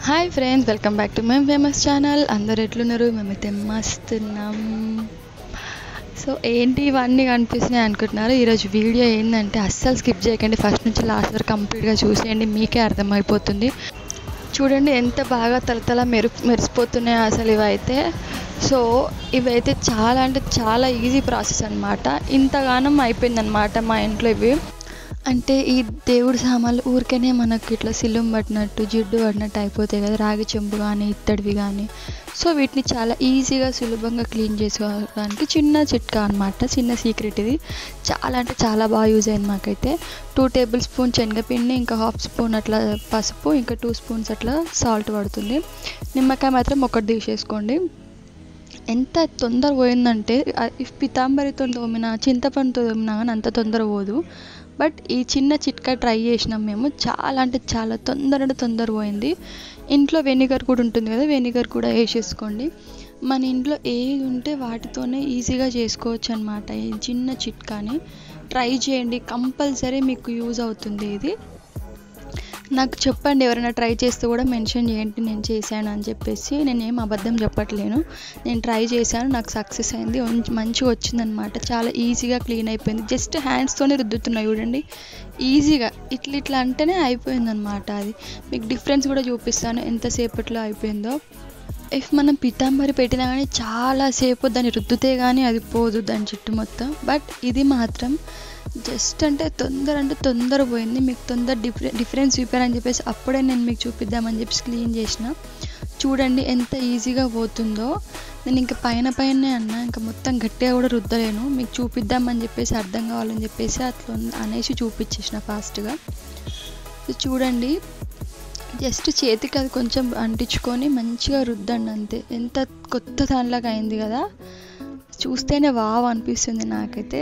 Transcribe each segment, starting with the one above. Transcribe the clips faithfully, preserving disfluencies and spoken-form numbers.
Hi friends, welcome back to my famous channel. అందరు ఎట్లున్నారు? మేమైతే మస్తు ఉన్నాం. సో ఏంటి ఇవన్నీ కనిపిస్తున్నాయి అనుకుంటున్నారు. ఈరోజు వీడియో ఏంటంటే అస్సలు స్కిప్ చేయకండి, ఫస్ట్ నుంచి లాస్ట్ వరకు కంప్లీట్గా చూసేయండి, మీకే అర్థమైపోతుంది. చూడండి ఎంత బాగా తలతల మెరు మెరిసిపోతున్నాయో అసలు ఇవైతే. సో ఇవైతే చాలా అంటే చాలా ఈజీ ప్రాసెస్ అనమాట. ఇంతగానం అయిపోయిందనమాట మా ఇంట్లో ఇవి. అంటే ఈ దేవుడి సామాన్లు ఊరికేనే మనకు ఇట్లా సిలుం పట్టినట్టు జిడ్డు పట్టినట్టు అయిపోతాయి కదా, రాగి చెంబు కానీ ఇత్తడివి కానీ. సో వీటిని చాలా ఈజీగా సులభంగా క్లీన్ చేసుకోవడానికి చిన్న చిట్కా అనమాట, చిన్న సీక్రెట్ ఇది. చాలా అంటే చాలా బాగా యూజ్ అయింది మాకైతే. టూ టేబుల్ స్పూన్ శనగపిండి, ఇంకా హాఫ్ స్పూన్ అట్లా పసుపు, ఇంకా టూ స్పూన్స్ అట్లా సాల్ట్ పడుతుంది. నిమ్మకాయ మాత్రం ఒకటి తీసేసుకోండి. ఎంత తొందర పోయిందంటే ఇఫ్ పితాంబరితో తోమిన చింతపండుతో తోమినా కానీ అంత తొందర పోదు. బట్ ఈ చిన్న చిట్కా ట్రై చేసినాం మేము, చాలా అంటే చాలా తొందర అంటే తొందర పోయింది. ఇంట్లో వెనిగర్ కూడా ఉంటుంది కదా, వెనిగర్ కూడా వేసేసుకోండి. మన ఇంట్లో ఏది ఉంటే వాటితోనే ఈజీగా చేసుకోవచ్చు అనమాట. ఈ చిన్న చిట్కాని ట్రై చేయండి, కంపల్సరీ మీకు యూజ్ అవుతుంది ఇది. నాకు చెప్పండి, ఎవరైనా ట్రై చేస్తే కూడా మెన్షన్ చేయండి నేను చేశాను అని చెప్పేసి. నేను ఏం అబద్ధం చెప్పట్లేను, నేను ట్రై చేశాను, నాకు సక్సెస్ అయింది, మంచిగా వచ్చిందనమాట. చాలా ఈజీగా క్లీన్ అయిపోయింది. జస్ట్ హ్యాండ్స్తోనే రుద్దుతున్నాయి చూడండి, ఈజీగా ఇట్లా ఇట్లా అంటేనే అయిపోయిందనమాట. అది మీకు డిఫరెన్స్ కూడా చూపిస్తాను ఎంతసేపట్లో అయిపోయిందో. ఇఫ్ మనం పితాంబరి పెట్టినా కానీ చాలాసేపు దాన్ని రుద్దుతే కానీ అది పోదు దాని చుట్టూ మొత్తం. బట్ ఇది మాత్రం జస్ట్ అంటే తొందర అంటే తొందర పోయింది. మీకు తొందర డిఫరె డిఫరెన్స్ చూపారని చెప్పేసి అప్పుడే నేను మీకు చూపిద్దామని చెప్పేసి క్లీన్ చేసిన. చూడండి ఎంత ఈజీగా పోతుందో. నేను ఇంకా పైన పైనే అన్నా, ఇంకా మొత్తం గట్టిగా కూడా రుద్దలేను, మీకు చూపిద్దామని చెప్పేసి అర్థం కావాలని చెప్పేసి అట్లా అనేసి చూపించేసిన ఫాస్ట్గా. చూడండి జస్ట్ చేతికి అది కొంచెం అంటించుకొని మంచిగా రుద్దండి అంతే. ఎంత కొత్త దానిలాగా అయింది కదా, చూస్తేనే వావ్ అనిపిస్తుంది నాకైతే.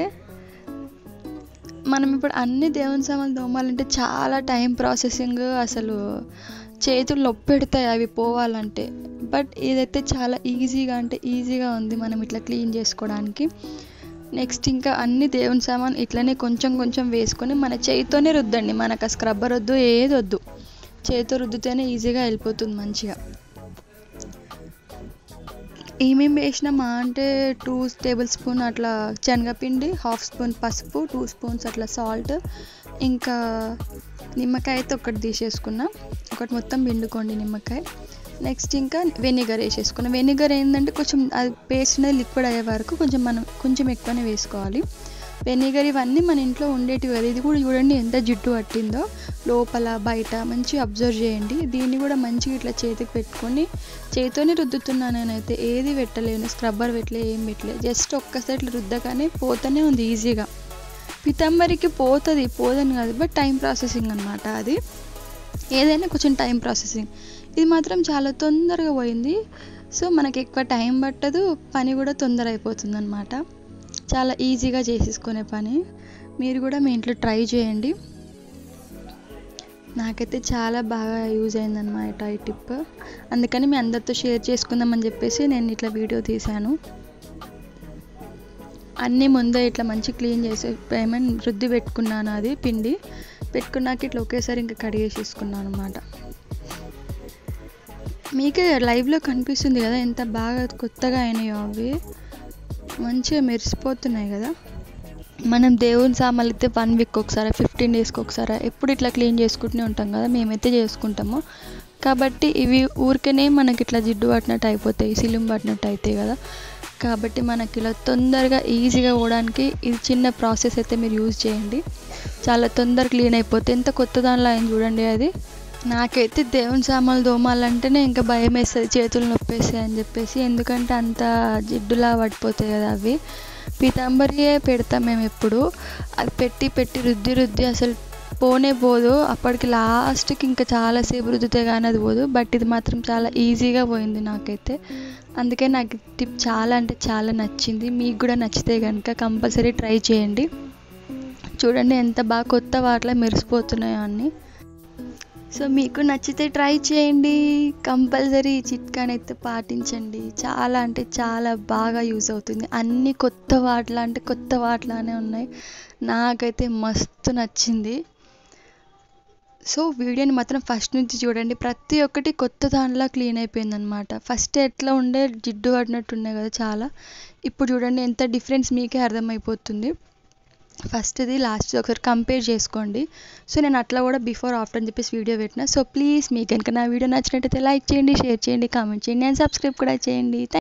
మనం ఇప్పుడు అన్ని దేవుని సామాన్లు తోమాలంటే చాలా టైం ప్రాసెసింగ్, అసలు చేతులు నొప్పి పెడతాయి అవి పోవాలంటే. బట్ ఇదైతే చాలా ఈజీగా అంటే ఈజీగా ఉంది మనం ఇట్లా క్లీన్ చేసుకోవడానికి. నెక్స్ట్ ఇంకా అన్ని దేవుని సామాన్ ఇట్లనే కొంచెం కొంచెం వేసుకొని మన చేతితోనే రుద్దండి, మనకు స్క్రబ్బర్ వద్దు ఏది వద్దు, చేతితో రుద్దితేనే ఈజీగా వెళ్ళిపోతుంది మంచిగా. ఏమేమి వేసినామా అంటే టూ టేబుల్ స్పూన్ అట్లా శనగపిండి, హాఫ్ స్పూన్ పసుపు, టూ స్పూన్స్ అట్లా సాల్ట్, ఇంకా నిమ్మకాయ అయితే ఒకటి తీసేసుకున్నా, ఒకటి మొత్తం పిండుకోండి నిమ్మకాయ. నెక్స్ట్ ఇంకా వెనిగర్ వేసేసుకున్నాం. వెనిగర్ ఏంటంటే కొంచెం అది పేస్ట్ అనేది లిక్విడ్ అయ్యే వరకు కొంచెం మనం కొంచెం ఎక్కువనే వేసుకోవాలి. వెనిగర్ ఇవన్నీ మన ఇంట్లో ఉండేటివి కదా. ఇది కూడా చూడండి ఎంత జిడ్డు పట్టిందో లోపల బయట, మంచిగా అబ్జర్వ్ చేయండి. దీన్ని కూడా మంచిగా ఇట్లా చేతికి పెట్టుకొని చేతితోనే రుద్దుతున్నాను నేనైతే, ఏది పెట్టలేను, స్క్రబ్బర్ పెట్టలే, ఏం పెట్టలే, జస్ట్ ఒక్కసారి ఇట్లా రుద్దగానే పోతూనే ఉంది ఈజీగా. పితాంబరికి పోతుంది, పోదని కాదు, బట్ టైం ప్రాసెసింగ్ అనమాట అది. ఏదైనా కొంచెం టైం ప్రాసెసింగ్. ఇది మాత్రం చాలా తొందరగా పోయింది. సో మనకి ఎక్కువ టైం పట్టదు, పని కూడా తొందర అయిపోతుంది అనమాట. చాలా ఈజీగా చేసేసుకునే పని. మీరు కూడా మీ ఇంట్లో ట్రై చేయండి. నాకైతే చాలా బాగా యూజ్ అయిందన్నమాట ఈ టిప్. అందుకని మీ అందరితో షేర్ చేసుకుందామని చెప్పేసి నేను ఇట్లా వీడియో తీశాను. అన్నీ ముందే ఇట్లా మంచి క్లీన్ చేసి ఏమైనా రుద్ది పెట్టుకున్నాను, అది పిండి పెట్టుకున్నాక ఇట్లా ఒకేసారి ఇంకా కడిగేసేసుకున్నాను అనమాట. మీకే లైవ్లో కనిపిస్తుంది కదా ఎంత బాగా కొత్తగా అయినాయో, అవి మంచిగా మెరిసిపోతున్నాయి కదా. మనం దేవుని సామాన్లు అయితే వన్ వీక్ ఒకసారి, ఫిఫ్టీన్ డేస్కి ఒకసారి ఎప్పుడు ఇట్లా క్లీన్ చేసుకుంటూనే ఉంటాం కదా, మేమైతే చేసుకుంటాము. కాబట్టి ఇవి ఊరికేనే మనకి ఇట్లా జిడ్డు పట్టినట్టు అయిపోతాయి, సిలుం పట్టినట్టు అవుతాయి కదా. కాబట్టి మనకి ఇలా తొందరగా ఈజీగా పోవడానికి ఇది చిన్న ప్రాసెస్ అయితే మీరు యూజ్ చేయండి, చాలా తొందర క్లీన్ అయిపోతే. ఎంత కొత్త దానిలో అయింది చూడండి అది. నాకైతే దేవుని సామాన్లు దోమాలంటేనే ఇంకా భయం వేస్తుంది, చేతులు నొప్పేస్తాయి అని చెప్పేసి, ఎందుకంటే అంత జిడ్డులా పడిపోతాయి కదా అవి. పీతాంబరియే పెడతాం మేము ఎప్పుడు, అది పెట్టి పెట్టి రుద్ది రుద్ది అసలు పోనే పోదు. అప్పటికి లాస్ట్కి ఇంకా చాలాసేపు రుద్దితే కానీ అది పోదు. బట్ ఇది మాత్రం చాలా ఈజీగా పోయింది నాకైతే. అందుకే నాకు టిప్ చాలా అంటే చాలా నచ్చింది. మీకు కూడా నచ్చితే కనుక కంపల్సరీ ట్రై చేయండి. చూడండి ఎంత బాగా కొత్త వాటిలో మెరిసిపోతున్నాయో అన్నీ. సో మీకు నచ్చితే ట్రై చేయండి, కంపల్సరీ ఈ చిట్కానైతే పాటించండి. చాలా అంటే చాలా బాగా యూజ్ అవుతుంది. అన్నీ కొత్త వాటిలా అంటే కొత్త వాటిలానే ఉన్నాయి. నాకైతే మస్తు నచ్చింది. సో వీడియోని మాత్రం ఫస్ట్ నుంచి చూడండి, ప్రతి ఒక్కటి కొత్త దానిలా క్లీన్ అయిపోయిందనమాట. ఫస్ట్ ఎట్లా ఉండే జిడ్డు పడినట్టు ఉన్నాయి కదా చాలా, ఇప్పుడు చూడండి ఎంత డిఫరెన్స్ మీకే అర్థమైపోతుంది. ఫస్ట్ది లాస్ట్ది ఒకసారి కంపేర్ చేసుకోండి. సో నేను అట్లా కూడా బిఫోర్ ఆఫ్టర్ అని చెప్పేసి వీడియో పెట్టిన. సో ప్లీజ్ మీకు కనుక నా వీడియో నచ్చినట్టయితే లైక్ చేయండి, షేర్ చేయండి, కామెంట్ చేయండి అండ్ సబ్స్క్రైబ్ కూడా చేయండి.